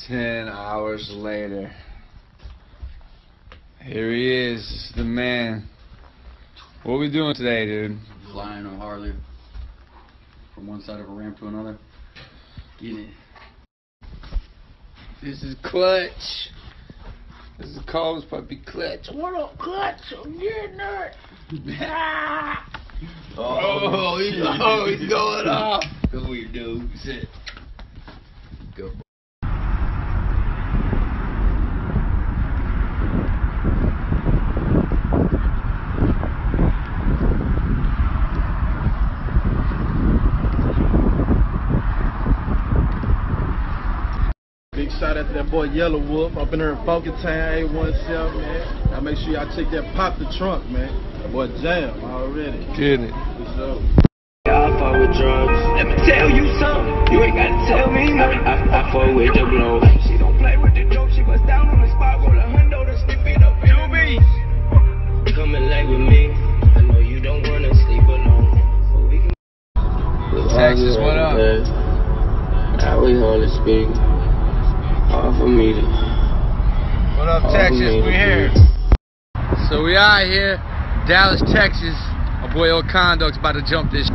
10 hours later. Here he is, the man. What are we doing today, dude? Flying a Harley from one side of a ramp to another. Get it. This is Clutch. This is Cole's puppy Clutch. What up, Clutch? I'm getting it. He's going off. Go here, dude. Sit. Go. Big shout out to that boy Yellow Wolf up in there in Funky Town, 817, man. Now make sure y'all check that Pop the Trunk, man. That boy Jam already. Get it. For sure. I fuck with drugs. Let me tell you something. You ain't gotta tell me nothing. I fuck with the blow. She don't play with the dope. She bust down on the spot. Roll a hundo to stick it up. Come and lay with me. I know you don't wanna sleep alone, but we can. Texas, what up? Now we on the speak. All for me to. What up, Texas? We here. So we out here, Dallas, Texas. My boy Old Condog's about to jump this.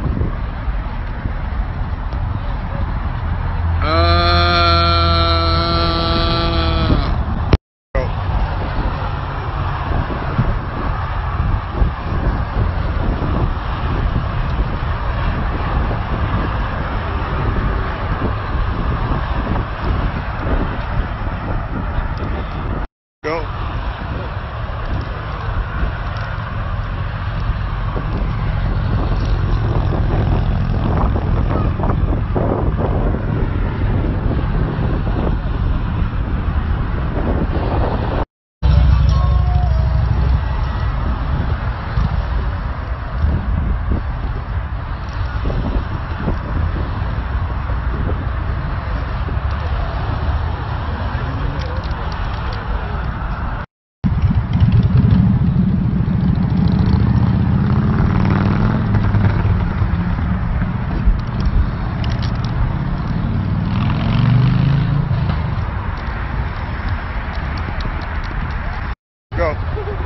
Go. Go.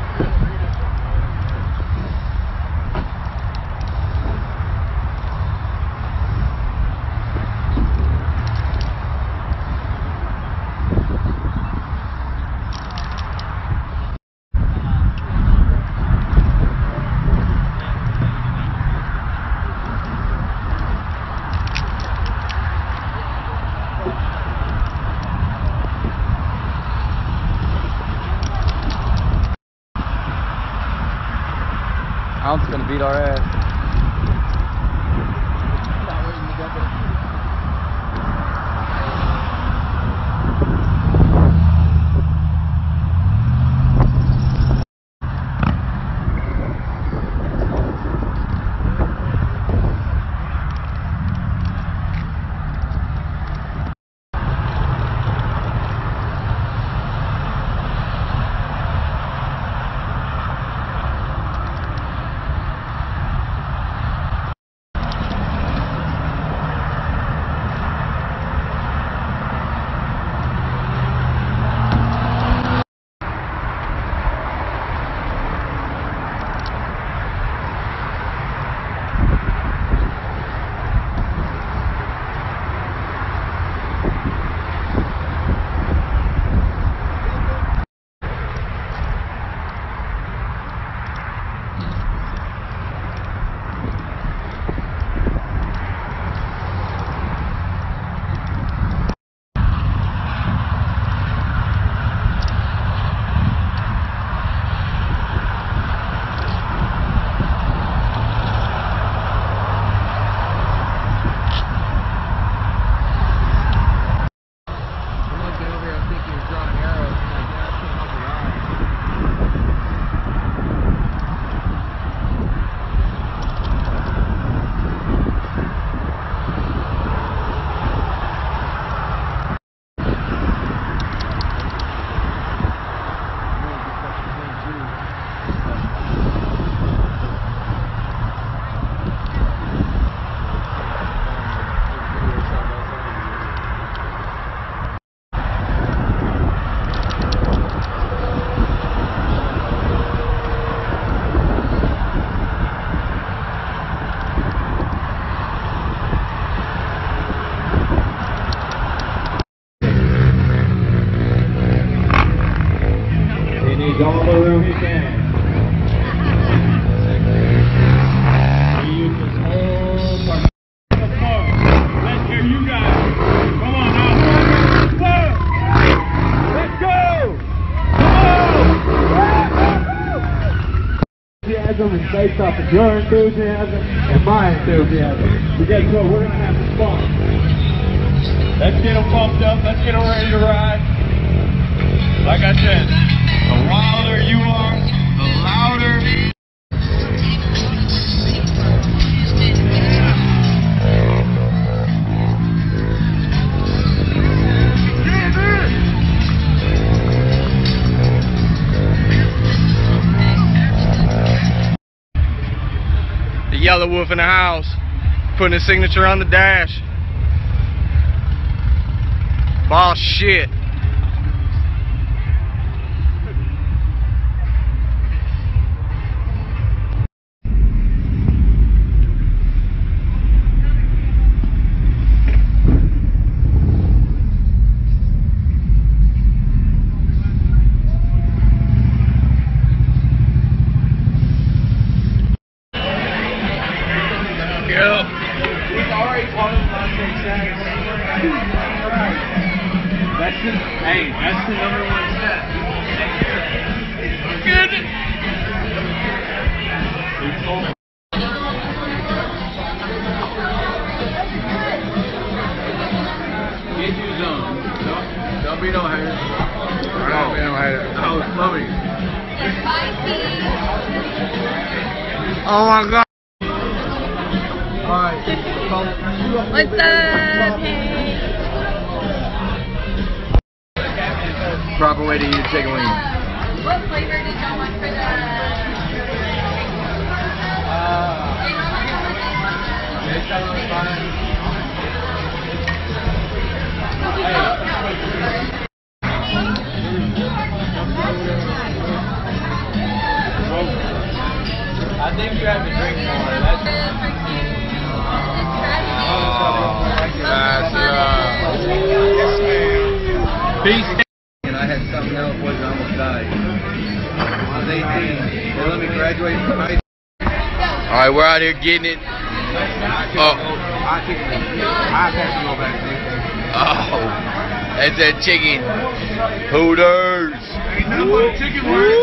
I'm just gonna beat our ass. based off of your enthusiasm and my enthusiasm. We get to it, we're gonna have some fun. Let's get them pumped up, let's get them ready to ride. Like I said, the wilder you are, the louder. The Yellow Wolf in the house, putting his signature on the dash. Boss shit. That's the number one step. Good. Get you some. Don't be no hater. Don't be no hater. I was loving. Oh my God. Alright. What's up? Proper way to eat a chicken wing. What flavor did y'all want for I think you have to drink more. Peace. And I had something else, boys, I almost died. I was 18. They let me graduate from high school. Alright, we're out here getting it. Oh. I have to go back. Oh. That's that chicken. Hooters. Ain't nothing but chicken wings.